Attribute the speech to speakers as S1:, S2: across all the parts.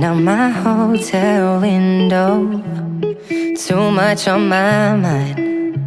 S1: out my hotel window. Too much on my mind.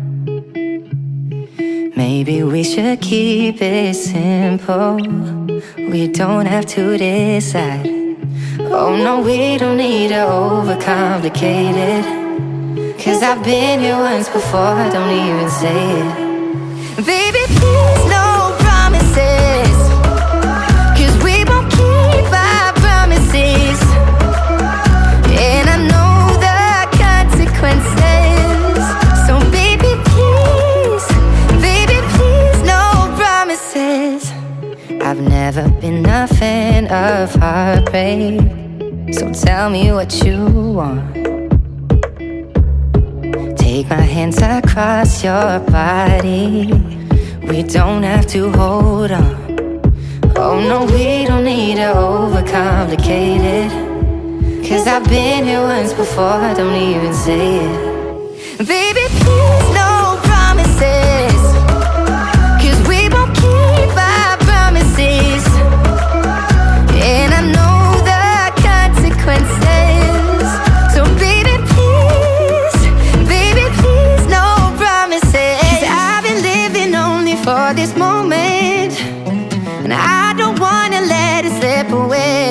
S1: Maybe we should keep it simple. We don't have to decide. Oh no, we don't need to overcomplicate it. 'Cause I've been here once before, don't even say it. Baby, please, no promises, 'cause we won't keep our promises. And I know the consequences. So baby, please, no promises. I've never been a fan of heartbreak, so tell me what you want. Take my hands across your body. We don't have to hold on. Oh no, we don't need to overcomplicate it. 'Cause I've been here once before, don't even say it. Baby, please, no promises, 'cause we won't keep our promises. And I know the consequences. So baby, please, no promises. 'Cause I've been living only for this moment, and I don't wanna let it slip away.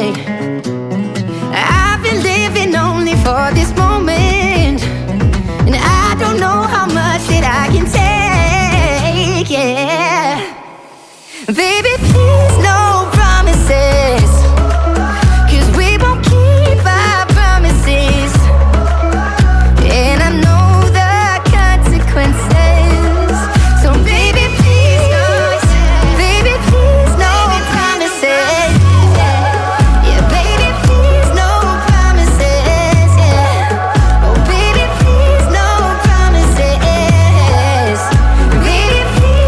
S1: I've been living only for this moment, and I don't know how much that I can take, yeah. Baby, please, no promises, 'cause we won't keep our promises. And I know the consequences. So baby, please, no promises. Yeah, baby, please, no promises. Yeah. Oh, baby, please, no promises. Baby,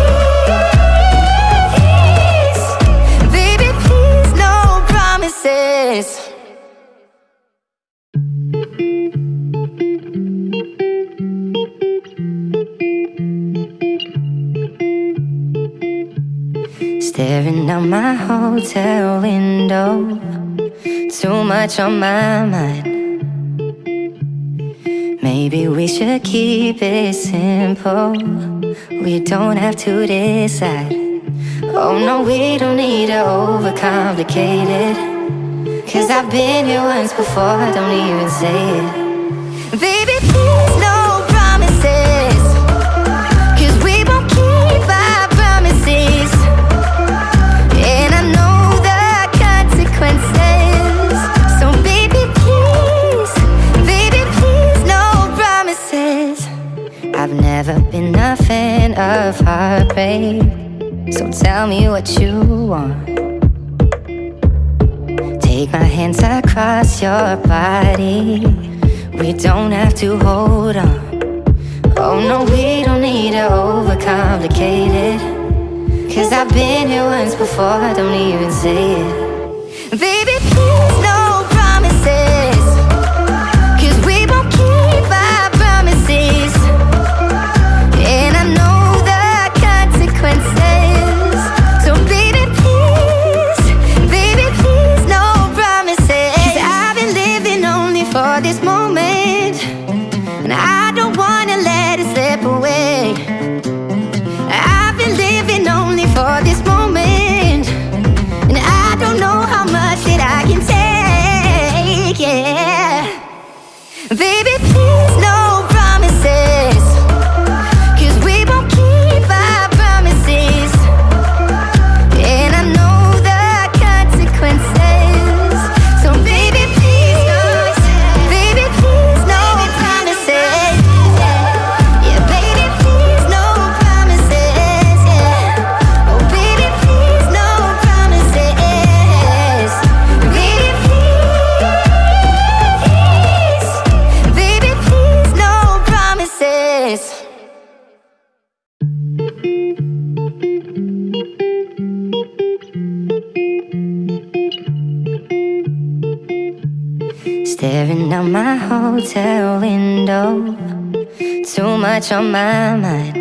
S1: please, no promises. Staring out my hotel window. Too much on my mind. Maybe we should keep it simple. We don't have to decide. Oh no, we don't need to overcomplicate it. 'Cause I've been here once before, don't even say it. Baby, please, no promises, 'cause we won't keep our promises. And I know the consequences. So baby, please, no promises. I've never been a fan of heartbreak, so tell me what you want. Take my hands across your body. We don't have to hold on. Oh no, we don't need to overcomplicate it. 'Cause I've been here once before, don't even say it. Baby, please, no promises, 'cause we won't keep our promises. And I know the consequences. So baby, please, no promises. 'Cause I've been living only for this moment, and I don't wanna let it slip away. I've been living only for this moment, and I don't know how much that I can take, yeah. Baby, please, no promises, 'cause we won't keep our promises. And I know the consequences. So baby, please, no promises. Yeah, baby, please, no promises. Yeah. Oh, baby, please, no promises. Baby, please, no promises. Staring out my hotel window. Too much on my mind.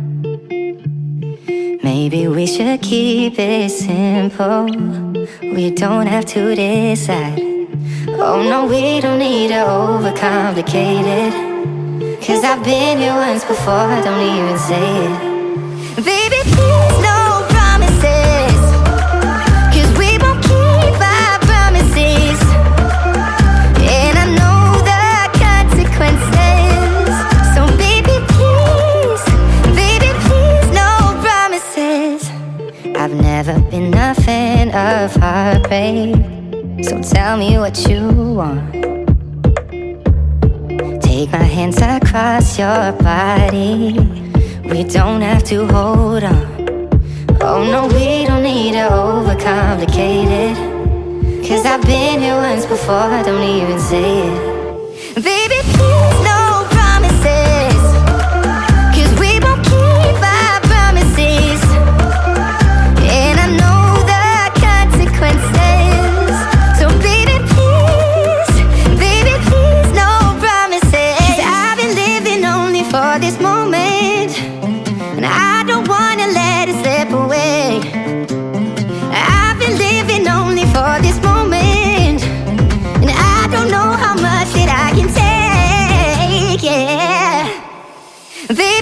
S1: Maybe we should keep it simple. We don't have to decide. Oh no, we don't need to overcomplicate it, 'cause I've been here once before, don't even say it. Baby, please, no promises, 'cause we won't keep our promises, and I know the consequences. So baby, please, no promises. I've never been a fan of heartbreak, so tell me what you want. Take my hands across your body, we don't have to hold on. Oh no, we don't need to overcomplicate it, 'cause I've been here once before, don't even say it. Baby, please, no promises, 'cause we won't keep our promises, and I know the consequences. So baby, please, no promises. 'Cause I've been living only for this moment, and I don't wanna let it slip away. I've been living only for this moment, and I don't know how much that I can take, yeah.